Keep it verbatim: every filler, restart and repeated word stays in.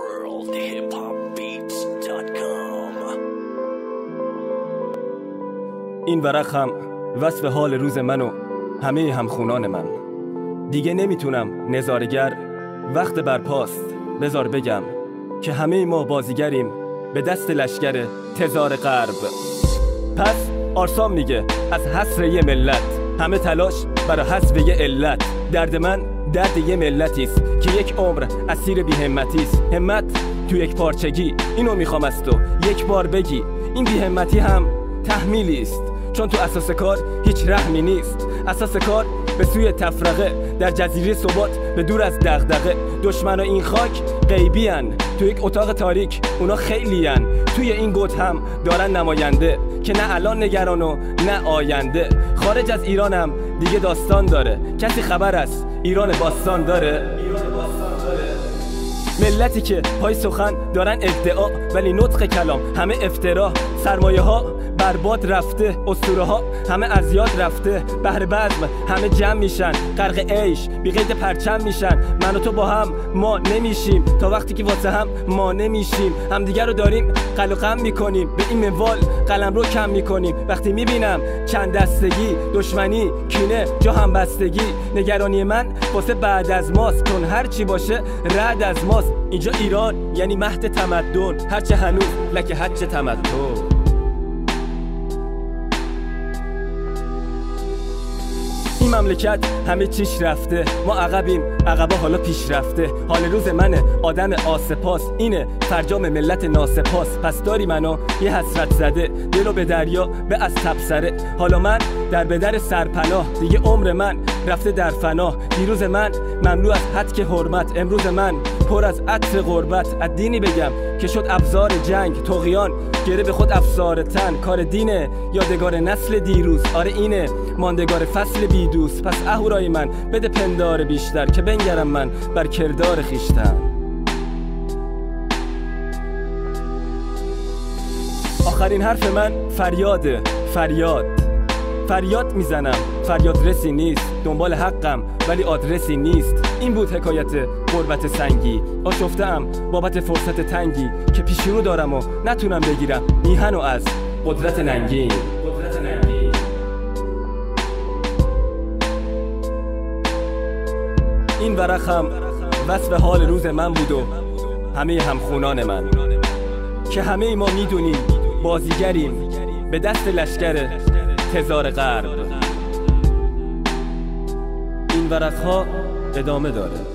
world hip hop beats dot com. این ورق هم وصف حال روز من و همه همخونان من. دیگه نمیتونم نظارگر، وقت برپاست بذار بگم که همه ما بازیگریم به دست لشکر تزار غرب. پس آرسام میگه از حسر یه ملت، همه تلاش برای حذف یه علت. درد من درد یه ملتیست که یک عمر اسیر بی همتیست. همت تو یک پارچگی، اینو میخوام از تو یک بار بگی. این بی همتی هم تحمیلیست، چون تو اساس کار هیچ رحمی نیست. اساس کار به سوی تفرقه، در جزیره ثبات به دور از دغدغه. دشمن و این خاک غیبی ان، تو یک اتاق تاریک اونا خیلی ان. توی این گوت هم دارن نماینده که نه الان نگران و نه آینده. خارج از ایران هم دیگه داستان داره، کسی خبر است ایران باستان داره؟ ملتی که پای سخن دارن ادعا ولی نطق کلام همه افترا. سرمایه ها برباد رفته، اسطوره ها همه از یاد رفته. بهر بزم همه جمع میشن، غرق عیش بی قید پرچم میشن. من و تو با هم ما نمیشیم تا وقتی که واسه هم ما نمیشیم. همدیگر رو داریم قل و قم میکنیم، به این منوال قلم رو کم میکنیم. وقتی میبینم چند دستگی، دشمنی، کینه، جا هم بستگی، نگرانی من واسه بعد از ماست، چون هر چی باشه رد از ماست. اینجا ایران یعنی مهد تمدن، هرچه هنوز لکه حج تمتع. این مملکت همه چیش رفته، ما عقبیم عقبا حالا پیش رفته. حال روز منه آدم آسپاس، اینه فرجام ملت ناسپاس. پس داری منو یه حسرت زده، دلو به دریا به از تبصره. حالا من در بدر سرپناه، دیگه عمر من رفته در فنا. دیروز من ممنوع از حد که حرمت، امروز من پر از عطر غربت. از دینی بگم که شد ابزار جنگ، طغیان گره به خود افسار تن. کار دینه یادگار نسل دیروز، آره اینه ماندگار فصل بیدوست. پس اهورای من بده پندار بیشتر که بنگرم من بر کردار خیشتن. آخرین حرف من فریاده، فریاد فریاد میزنم، فریاد رسی نیست. دنبال حقم ولی آدرسی نیست. این بود حکایت غربت سنگی، آشفته‌ام بابت فرصت تنگی که پیشرو دارم و نتونم بگیرم میهن و از قدرت ننگین. این ورق هم وصف حال روز من بود و همه همخونان من، که همه ما میدونیم بازیگریم به دست لشکر تزار غرب. این ورق ها ادامه داره.